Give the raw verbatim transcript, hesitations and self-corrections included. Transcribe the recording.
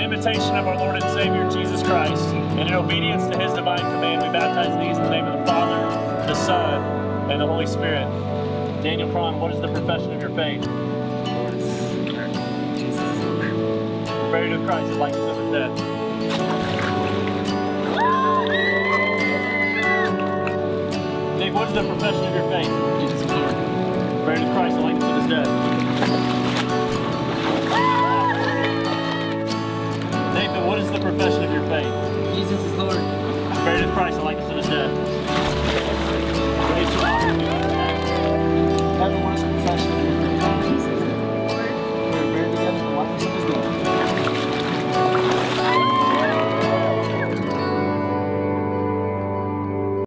imitation of our Lord and Savior, Jesus Christ, and in obedience to His divine command, we baptize these in the name of the Father, the Son, and the Holy Spirit. Daniel Krahn, what is the profession of your faith? Buried with Christ, like His of His death. Nick, what is the profession of your faith? Jesus is Lord. Buried with Christ, like His of His death. Nathan, what is the profession of your faith? Jesus is Lord. Buried with Christ, like His of His death.